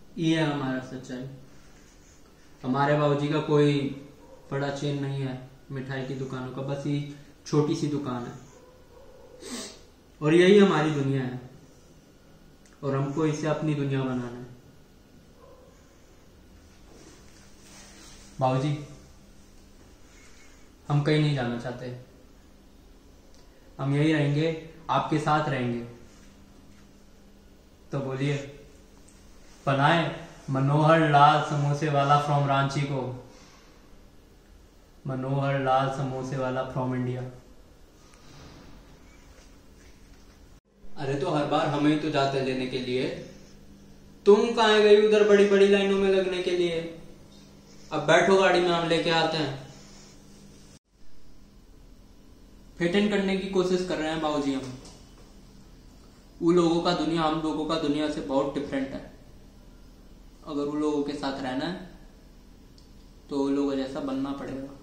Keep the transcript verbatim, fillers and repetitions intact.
ये है हमारा सच्चाई। हमारे बाबूजी का कोई बड़ा चेन नहीं है मिठाई की दुकानों का, बस ये छोटी सी दुकान है और यही हमारी दुनिया है और हमको इसे अपनी दुनिया बनाना है। बाबूजी, हम कहीं नहीं जाना चाहते, हम यही रहेंगे, आपके साथ रहेंगे। तो बोलिए, बनाए मनोहर लाल समोसे वाला फ्रॉम रांची को मनोहर लाल समोसे वाला फ्रॉम इंडिया। अरे तो हर बार हमें ही तो जाते लेने के लिए, तुम कहाँ गई उधर बड़ी बड़ी लाइनों में लगने के लिए। अब बैठो गाड़ी में, हम लेके आते हैं। फिट इन करने की कोशिश कर रहे हैं बाबूजी हम। उन लोगों का दुनिया हम लोगों का दुनिया से बहुत डिफरेंट है। अगर उन लोगों के साथ रहना है तो उन लोगों जैसा बनना पड़ेगा।